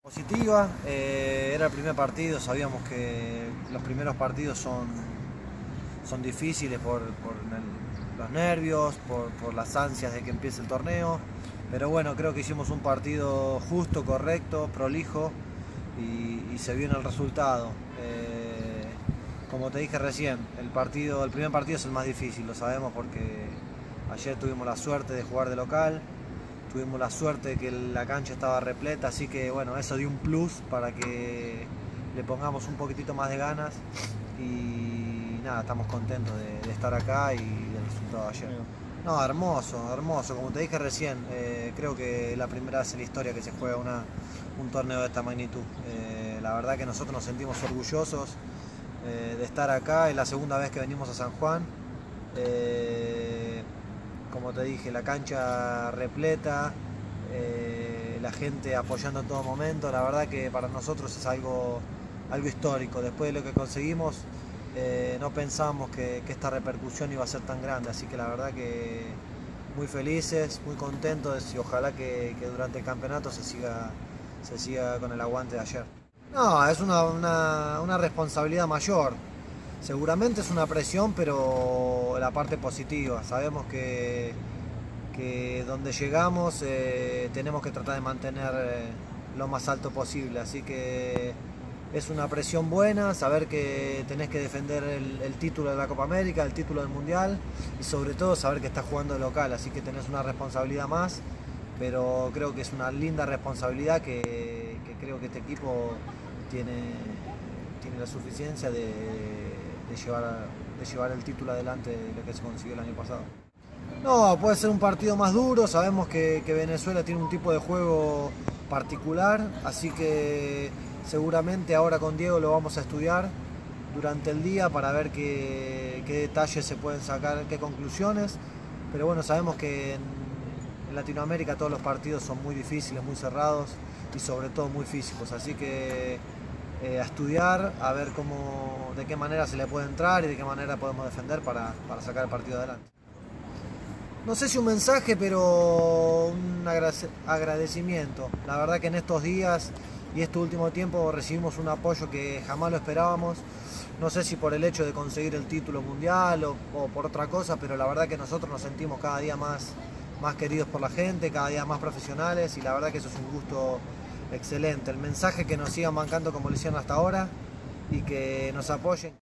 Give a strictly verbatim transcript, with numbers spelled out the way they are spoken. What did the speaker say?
Positiva, eh, era el primer partido, sabíamos que los primeros partidos son, son difíciles por, por el, los nervios, por, por las ansias de que empiece el torneo, pero bueno, creo que hicimos un partido justo, correcto, prolijo y, y se vio en el resultado. Eh, como te dije recién, el, partido, el primer partido es el más difícil, lo sabemos porque ayer tuvimos la suerte de jugar de local. Tuvimos la suerte de que la cancha estaba repleta, así que bueno, eso dio un plus para que le pongamos un poquitito más de ganas y nada, estamos contentos de, de estar acá y del resultado de ayer. No, hermoso, hermoso, como te dije recién, eh, creo que la primera vez en la historia que se juega una, un torneo de esta magnitud. Eh, la verdad que nosotros nos sentimos orgullosos eh, de estar acá, es la segunda vez que venimos a San Juan. Eh, Como te dije, la cancha repleta, eh, la gente apoyando en todo momento, la verdad que para nosotros es algo, algo histórico. Después de lo que conseguimos, eh, no pensábamos que, que esta repercusión iba a ser tan grande, así que la verdad que muy felices, muy contentos y ojalá que, que durante el campeonato se siga, se siga con el aguante de ayer. No, es una, una, una responsabilidad mayor. Seguramente es una presión, pero la parte positiva. Sabemos que, que donde llegamos eh, tenemos que tratar de mantener eh, lo más alto posible. Así que es una presión buena, saber que tenés que defender el, el título de la Copa América, el título del Mundial y sobre todo saber que estás jugando de local. Así que tenés una responsabilidad más, pero creo que es una linda responsabilidad que, que creo que este equipo tiene, tiene la suficiencia de... De llevar, de llevar el título adelante de lo que se consiguió el año pasado. No, puede ser un partido más duro, sabemos que, que Venezuela tiene un tipo de juego particular, así que seguramente ahora con Diego lo vamos a estudiar durante el día para ver qué, qué detalles se pueden sacar, qué conclusiones, pero bueno, sabemos que en, en Latinoamérica todos los partidos son muy difíciles, muy cerrados y sobre todo muy físicos, así que Eh, a estudiar, a ver cómo, de qué manera se le puede entrar y de qué manera podemos defender para, para sacar el partido adelante. No sé si un mensaje, pero un agradecimiento. La verdad que en estos días y este último tiempo recibimos un apoyo que jamás lo esperábamos. No sé si por el hecho de conseguir el título mundial o, o por otra cosa, pero la verdad que nosotros nos sentimos cada día más, más queridos por la gente, cada día más profesionales y la verdad que eso es un gusto excelente. El mensaje que nos sigan bancando como lo hicieron hasta ahora y que nos apoyen.